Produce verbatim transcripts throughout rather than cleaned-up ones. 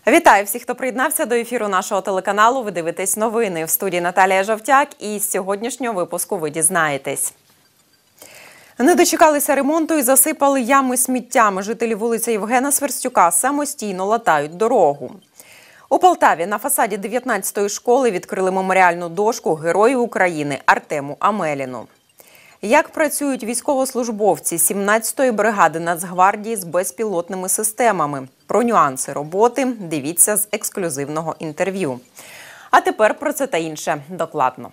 Вітаю всіх, хто приєднався до ефіру нашого телеканалу. Ви дивитесь новини. В студії Наталія Жовтяк. І з сьогоднішнього випуску ви дізнаєтесь. Не дочекалися ремонту і засипали ями сміттями. Жителі вулиці Євгена Сверстюка самостійно латають дорогу. У Полтаві на фасаді дев'ятнадцятої школи відкрили меморіальну дошку Герою України Артему Амеліну. Як працюють військовослужбовці сімнадцятої бригади Нацгвардії з безпілотними системами? Про нюанси роботи дивіться з ексклюзивного інтерв'ю. А тепер про це та інше докладно.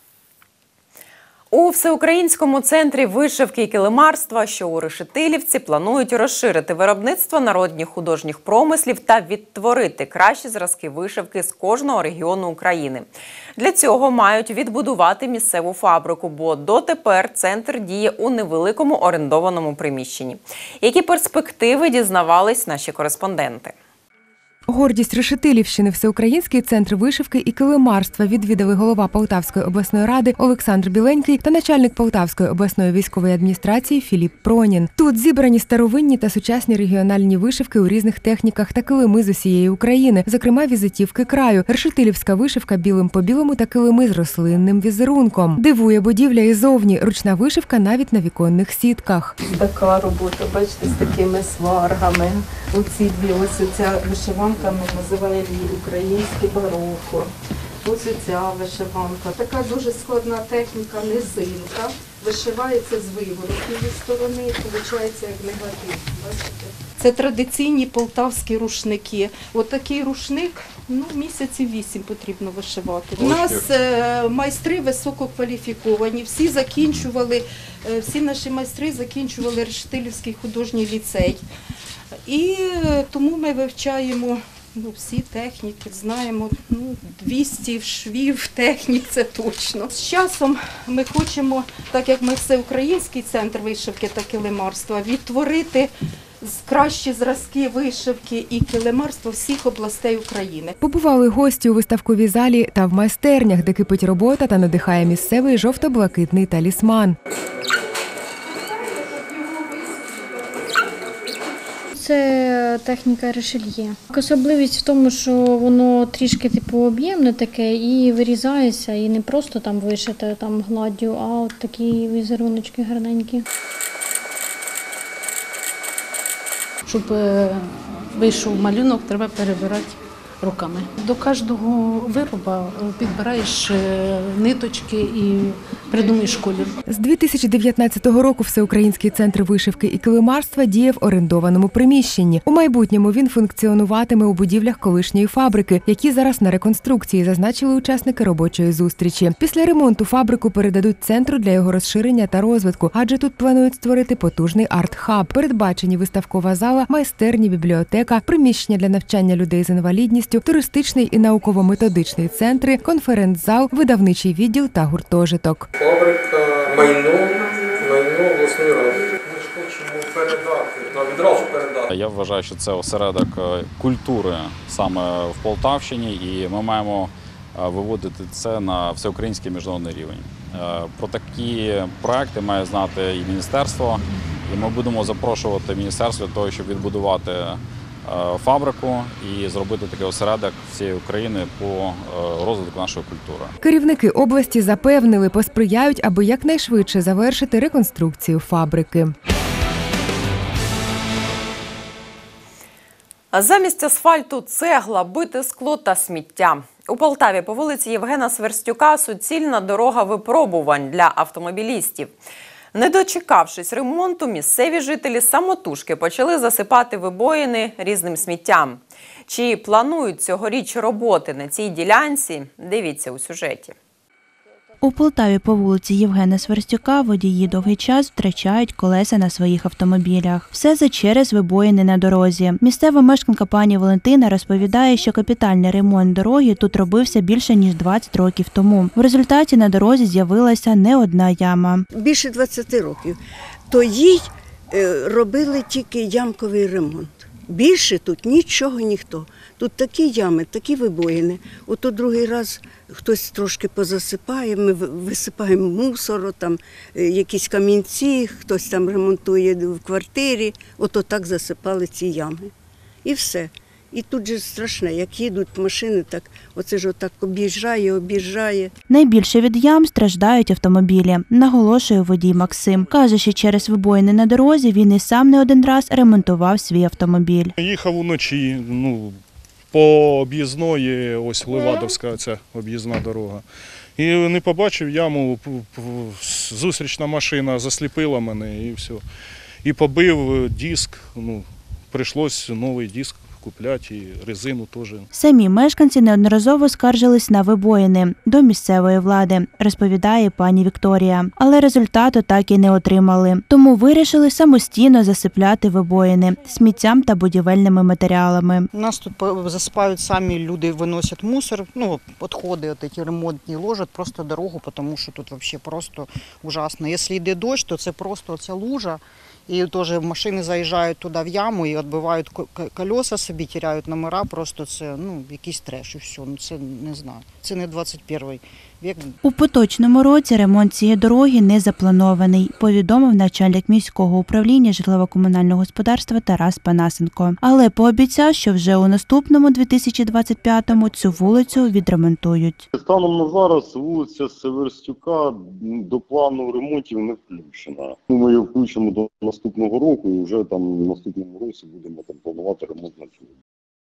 У Всеукраїнському центрі вишивки і килимарства, що у Решетилівці, планують розширити виробництво народних художніх промислів та відтворити кращі зразки вишивки з кожного регіону України. Для цього мають відбудувати місцеву фабрику, бо дотепер центр діє у невеликому орендованому приміщенні. Які перспективи, дізнавались наші кореспонденти. Гордість Решетилівщини Всеукраїнський центр вишивки і килимарства відвідали голова Полтавської обласної ради Олександр Біленький та начальник Полтавської обласної військової адміністрації Філіп Пронін. Тут зібрані старовинні та сучасні регіональні вишивки у різних техніках та килими з усієї України, зокрема візитівки краю, решетилівська вишивка білим по білому та килими з рослинним візерунком. Дивує будівля і зовні, ручна вишивка навіть на віконних сітках. Така робота, бачите, з такими сваргами. Оці дві, ось ця вишиванка, ми називаємо її українське бароко. Ось ця вишиванка. Така дуже складна техніка, низинка. Вишивається з виворотної сторони, виходить як негатив. Бачите? Це традиційні полтавські рушники. Ось такий рушник, ну, місяців вісім потрібно вишивати. У нас е, майстри висококваліфіковані, всі закінчували, е, всі наші майстри закінчували Решетилівський художній ліцей. І тому ми вивчаємо ну, всі техніки, знаємо ну, двісті швів в техніці точно. З часом ми хочемо, так як ми Всеукраїнський центр вишивки та килимарства, відтворити кращі зразки вишивки і килимарства всіх областей України. Побували гості у виставковій залі та в майстернях, де кипить робота та надихає місцевий жовто-блакитний талісман. Це техніка решельє. Особливість в тому, що воно трішки типу об'ємне таке і вирізається, і не просто там вишите там гладдю, а от такі візеруночки гарненькі. Щоб вийшов малюнок, треба перебирати руками. До кожного вироба підбираєш ниточки і придумаєш колір. З дві тисячі дев'ятнадцятого року Всеукраїнський центр вишивки і килимарства діє в орендованому приміщенні. У майбутньому він функціонуватиме у будівлях колишньої фабрики, які зараз на реконструкції, зазначили учасники робочої зустрічі. Після ремонту фабрику передадуть центру для його розширення та розвитку, адже тут планують створити потужний арт-хаб. Передбачені виставкова зала, майстерні, бібліотека, приміщення для навчання людей з інвалідністю, туристичний і науково-методичний центри, конференц-зал, видавничий відділ та гуртожиток. Фабрика, майно, майно обласної ради. Ми ж хочемо передати, відразу передати. Я вважаю, що це осередок культури саме в Полтавщині, і ми маємо виводити це на всеукраїнський міжнародний рівень. Про такі проекти має знати і міністерство, і ми будемо запрошувати міністерство для того, щоб відбудувати фабрику і зробити такий осередок всієї України по розвитку нашої культури. Керівники області запевнили, посприяють, аби якнайшвидше завершити реконструкцію фабрики. Замість асфальту – цегла, бите скло та сміття. У Полтаві по вулиці Євгена Сверстюка суцільна дорога випробувань для автомобілістів. Не дочекавшись ремонту, місцеві жителі самотужки почали засипати вибоїни різним сміттям. Чи планують цьогоріч роботи на цій ділянці? Дивіться у сюжеті. У Полтаві по вулиці Євгена Сверстюка водії довгий час втрачають колеса на своїх автомобілях. Все це через вибоїни на дорозі. Місцева мешканка пані Валентина розповідає, що капітальний ремонт дороги тут робився більше ніж двадцять років тому. В результаті на дорозі з'явилася не одна яма. Більше двадцяти років. То їй робили тільки ямковий ремонт. Більше тут нічого ніхто. Тут такі ями, такі вибоїни. Ото другий раз хтось трошки позасипає, ми висипаємо мусор, там якісь камінці, хтось там ремонтує в квартирі. Ото так засипали ці ями. І все. І тут же страшне, як їдуть машини, так оце ж отак об'їжджає, об'їжджає. Найбільше від ям страждають автомобілі, наголошує водій Максим. Каже, що через вибоїни на дорозі він і сам не один раз ремонтував свій автомобіль. Їхав уночі, ну, по об'їзної, ось Левадовська ця об'їзна дорога. І не побачив яму, зустрічна машина засліпила мене і все. І побив диск, ну, прийшлось новий диск купляти і резину теж. Самі мешканці неодноразово скаржились на вибоїни до місцевої влади, розповідає пані Вікторія. Але результату так і не отримали. Тому вирішили самостійно засипляти вибоїни сміттям та будівельними матеріалами. У нас тут засипають самі люди, виносять мусор, ну, відходи от такі ремонтні, ложать просто дорогу, тому що тут взагалі просто ужасно. Якщо йде дощ, то це просто ця лужа. І теж машини заїжджають туди в яму і відбивають колеса собі, теряють номера, просто це ну, якийсь треш і все. Ну, це не знаю, це не двадцять перший вік. У поточному році ремонт цієї дороги не запланований, повідомив начальник міського управління житлово-комунального господарства Тарас Панасенко. Але пообіцяв, що вже у наступному дві тисячі двадцять п'ятому цю вулицю відремонтують. Станом на зараз вулиця Северстюка до плану ремонтів не включена. Ми її включимо до наступного року і вже там в наступному році будемо там планувати ремонт на цю.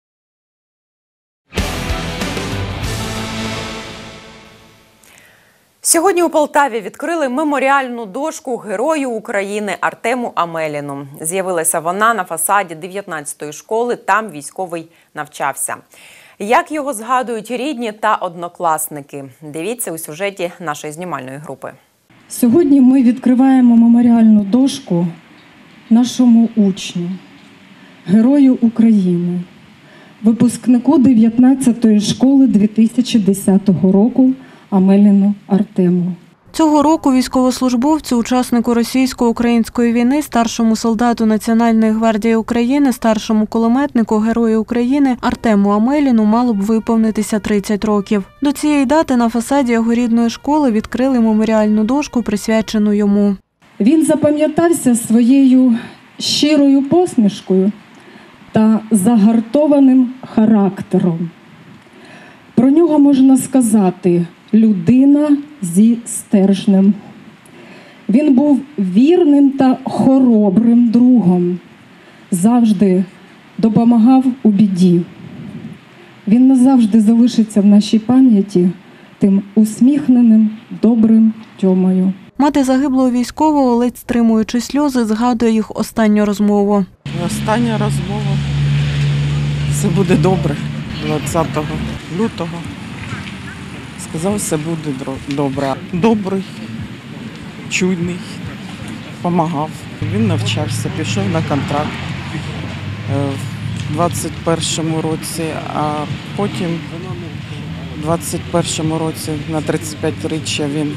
Сьогодні у Полтаві відкрили меморіальну дошку Герою України Артему Амеліну. З'явилася вона на фасаді дев'ятнадцятої школи, там військовий навчався. Як його згадують рідні та однокласники? Дивіться у сюжеті нашої знімальної групи. Сьогодні ми відкриваємо меморіальну дошку нашому учню, Герою України, випускнику дев'ятнадцятої школи дві тисячі десятого року Амеліну Артему. Цього року військовослужбовцю, учаснику російсько-української війни, старшому солдату Національної гвардії України, старшому кулеметнику Герою України Артему Амеліну мало б виповнитися тридцять років. До цієї дати на фасаді його рідної школи відкрили меморіальну дошку, присвячену йому. Він запам'ятався своєю щирою посмішкою та загартованим характером. Про нього можна сказати – людина зі стержнем. Він був вірним та хоробрим другом, завжди допомагав у біді. Він назавжди залишиться в нашій пам'яті тим усміхненим, добрим Тьомою. Мати загиблого військового, ледь стримуючи сльози, згадує їх останню розмову. Остання розмова. Все буде добре. двадцятого лютого. Сказав, все буде добре. Добрий, чуйний, допомагав. Він навчався, пішов на контракт в двадцять першому році, а потім в двадцять першому році на тридцять п'ятиріччя він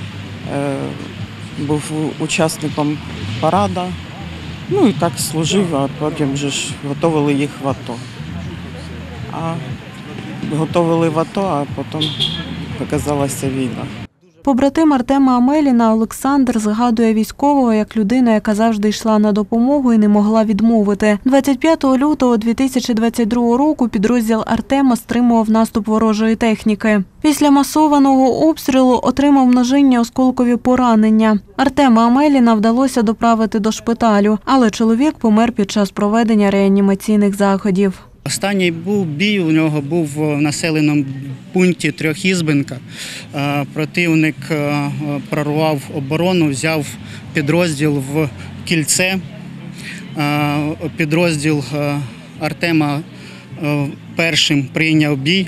був учасником парада. Ну і так служив, а потім вже ж готували їх в АТО. А готували в АТО, а потім показалася війна. Побратим Артема Амеліна Олександр згадує військового як людину, яка завжди йшла на допомогу і не могла відмовити. двадцять п'ятого лютого дві тисячі двадцять другого року підрозділ Артема стримував наступ ворожої техніки. Після масованого обстрілу отримав множинні осколкові поранення. Артема Амеліна вдалося доправити до шпиталю, але чоловік помер під час проведення реанімаційних заходів. Останній був бій, у нього був в населеному пункті Трьохізбенка. Противник прорвав оборону, взяв підрозділ в кільце. Підрозділ Артема першим прийняв бій.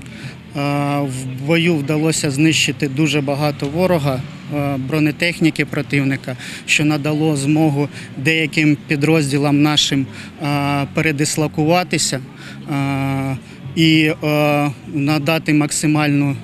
В бою вдалося знищити дуже багато ворога, бронетехніки противника, що надало змогу деяким підрозділам нашим передислокуватися і надати максимальну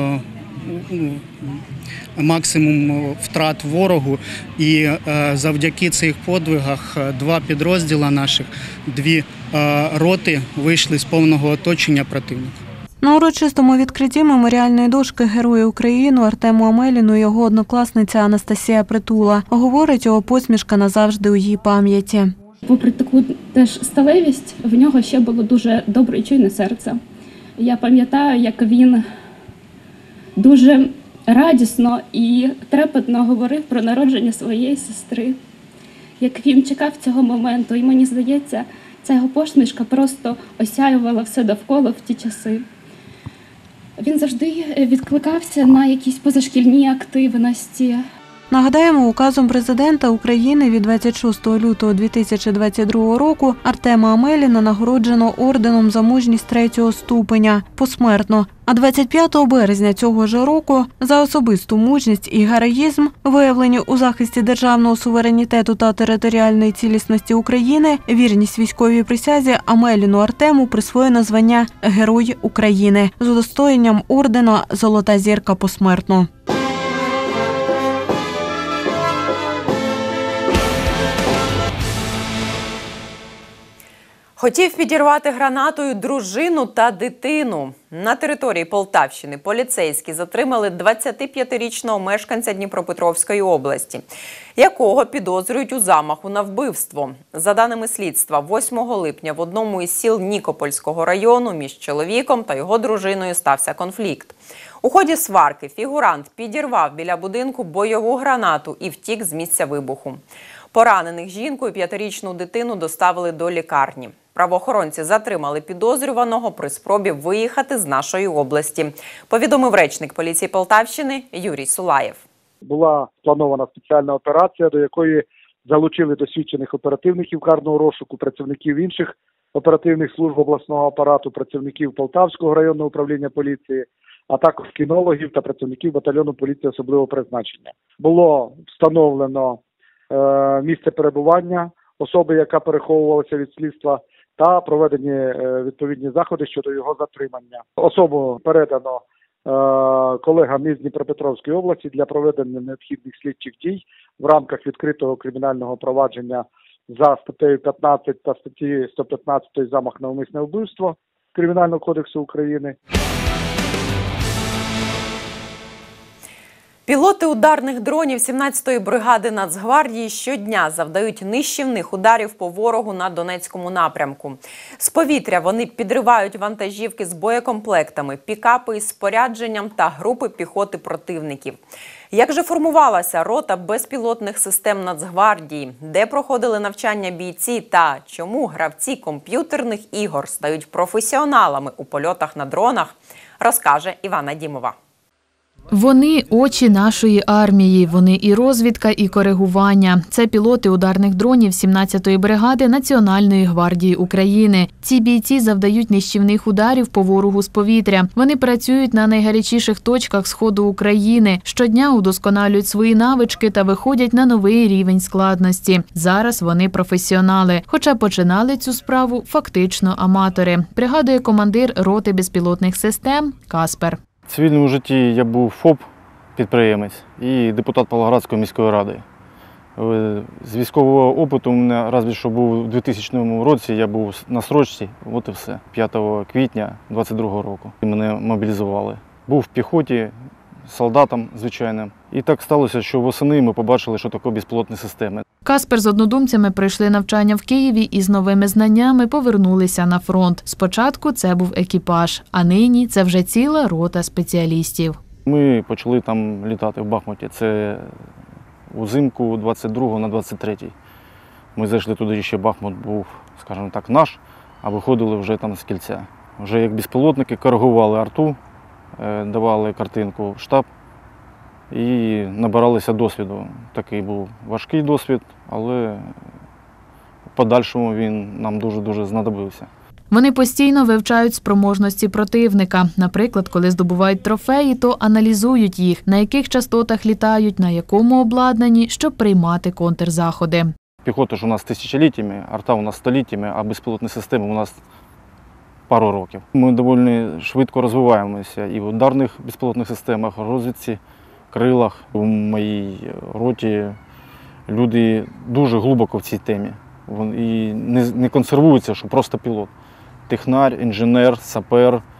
максимум втрат ворогу. І завдяки цих подвигах два підрозділи наших, дві роти вийшли з повного оточення противника. На урочистому відкритті меморіальної дошки Герою України Артему Амеліну його однокласниця Анастасія Притула. Говорить, його посмішка назавжди у її пам'яті. Попри таку теж сталевість, в нього ще було дуже добре і чуйне серце. Я пам'ятаю, як він дуже радісно і трепетно говорив про народження своєї сестри, як він чекав цього моменту, і мені здається, ця його посмішка просто осяювала все довкола в ті часи. Він завжди відкликався на якісь позашкільні активності. Нагадаємо, указом президента України від двадцять шостого лютого дві тисячі двадцять другого року Артема Амеліна нагороджено орденом за мужність третього ступеня посмертно. А двадцять п'ятого березня цього ж року за особисту мужність і героїзм, виявлені у захисті державного суверенітету та територіальної цілісності України, вірність військовій присязі, Амеліну Артему присвоєно звання Герой України з удостоєнням ордена «Золота зірка» посмертно. Хотів підірвати гранатою дружину та дитину. На території Полтавщини поліцейські затримали двадцятип'ятирічного мешканця Дніпропетровської області, якого підозрюють у замаху на вбивство. За даними слідства, восьмого липня в одному із сіл Нікопольського району між чоловіком та його дружиною стався конфлікт. У ході сварки фігурант підірвав біля будинку бойову гранату і втік з місця вибуху. Поранених жінку і п'ятирічну дитину доставили до лікарні. Правоохоронці затримали підозрюваного при спробі виїхати з нашої області, повідомив речник поліції Полтавщини Юрій Сулаєв. Була спланована спеціальна операція, до якої залучили досвідчених оперативників карного розшуку, працівників інших оперативних служб обласного апарату, працівників Полтавського районного управління поліції, а також кінологів та працівників батальйону поліції особливого призначення. Було встановлено е, місце перебування особи, яка переховувалася від слідства, та проведені е, відповідні заходи щодо його затримання. Особу передано е, колегам із Дніпропетровської області для проведення необхідних слідчих дій в рамках відкритого кримінального провадження за статтею п'ятнадцять та статті сто п'ятнадцять «Замах на умисне вбивство» Кримінального кодексу України. Пілоти ударних дронів сімнадцятої бригади Нацгвардії щодня завдають нищівних ударів по ворогу на Донецькому напрямку. З повітря вони підривають вантажівки з боєкомплектами, пікапи із спорядженням та групи піхоти противників. Як же формувалася рота безпілотних систем Нацгвардії, де проходили навчання бійці та чому гравці комп'ютерних ігор стають професіоналами у польотах на дронах, розкаже Івана Дімова. Вони – очі нашої армії, вони і розвідка, і коригування. Це пілоти ударних дронів сімнадцятої бригади Національної гвардії України. Ці бійці завдають нищівних ударів по ворогу з повітря. Вони працюють на найгарячіших точках Сходу України. Щодня удосконалюють свої навички та виходять на новий рівень складності. Зараз вони професіонали, хоча починали цю справу фактично аматори, пригадує командир роти безпілотних систем Каспер. В цивільному житті я був ФОП-підприємець і депутат Павлоградської міської ради. З військового опиту у мене разві що був у двохтисячному році, я був на срочці, от і все, п'ятого квітня двадцять другого року. Мене мобілізували. Був в піхоті, солдатом звичайним. І так сталося, що восени ми побачили, що таке безпілотні системи. Каспер з однодумцями пройшли навчання в Києві і з новими знаннями повернулися на фронт. Спочатку це був екіпаж, а нині це вже ціла рота спеціалістів. Ми почали там літати в Бахмуті. Це узимку двадцять другого на двадцять третій. Ми зайшли туди, ще Бахмут був, скажімо так, наш, а виходили вже там з кільця. Вже як безпілотники коригували арту, давали картинку в штаб і набиралися досвіду. Такий був важкий досвід, але в подальшому він нам дуже-дуже знадобився. Вони постійно вивчають спроможності противника. Наприклад, коли здобувають трофеї, то аналізують їх, на яких частотах літають, на якому обладнанні, щоб приймати контрзаходи. Піхота ж у нас тисячоліттями, арта у нас століттями, а безпілотні системи у нас пару років. Ми доволі швидко розвиваємося і в ударних безпілотних системах, розвідці, крилах. У моїй роті люди дуже глибоко в цій темі. І не консервуються, що просто пілот. Технар, інженер, сапер,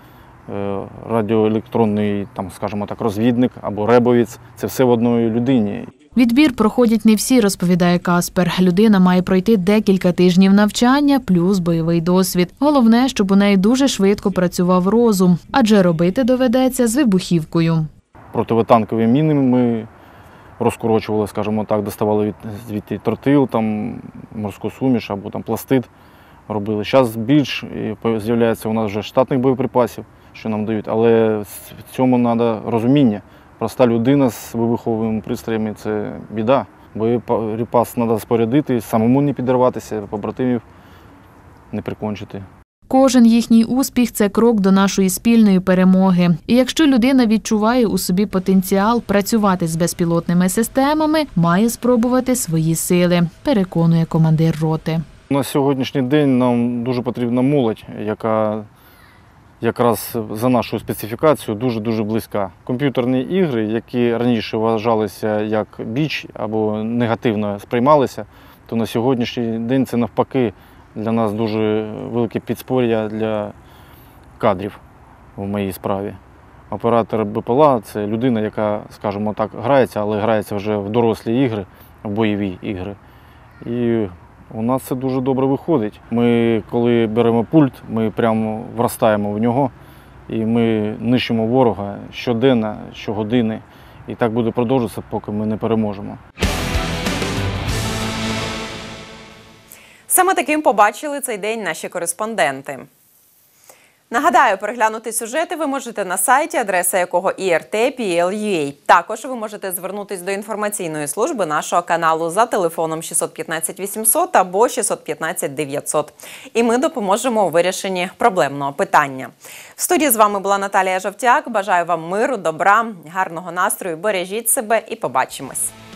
радіоелектронний, там, скажімо так, розвідник або ребовець. Це все в одній людині. Відбір проходять не всі, розповідає Каспер. Людина має пройти декілька тижнів навчання плюс бойовий досвід. Головне, щоб у неї дуже швидко працював розум, адже робити доведеться з вибухівкою. Противотанкові міни ми розкорочували, скажімо так, доставали від, звідти тротил, там, морську суміш або там, пластид робили. Зараз більш з'являється у нас вже штатних боєприпасів, що нам дають, але в цьому треба розуміння. Проста людина з вибуховими пристроями – це біда. Боєприпас треба спорядити, самому не підірватися, побратимів не прикончити. Кожен їхній успіх – це крок до нашої спільної перемоги. І якщо людина відчуває у собі потенціал працювати з безпілотними системами, має спробувати свої сили, переконує командир роти. На сьогоднішній день нам дуже потрібна молодь, яка якраз за нашу специфікацію дуже-дуже близька. Комп'ютерні ігри, які раніше вважалися як біч або негативно сприймалися, то на сьогоднішній день це навпаки для нас дуже велике підспоря для кадрів в моїй справі. Оператор БПЛА – це людина, яка, скажімо так, грається, але грається вже в дорослі ігри, в бойові ігри. І у нас це дуже добре виходить. Ми, коли беремо пульт, ми прямо вростаємо в нього і ми нищимо ворога щоденно, щогодини. І так буде продовжуватися, поки ми не переможемо. Саме таким побачили цей день наші кореспонденти. Нагадаю, переглянути сюжети ви можете на сайті, адреса якого і ар те крапка пі ел крапка ю а. Також ви можете звернутися до інформаційної служби нашого каналу за телефоном шістсот п'ятнадцять вісімсот або шістсот п'ятнадцять дев'ятсот. І ми допоможемо у вирішенні проблемного питання. В студії з вами була Наталія Жовтяк. Бажаю вам миру, добра, гарного настрою, бережіть себе і побачимось.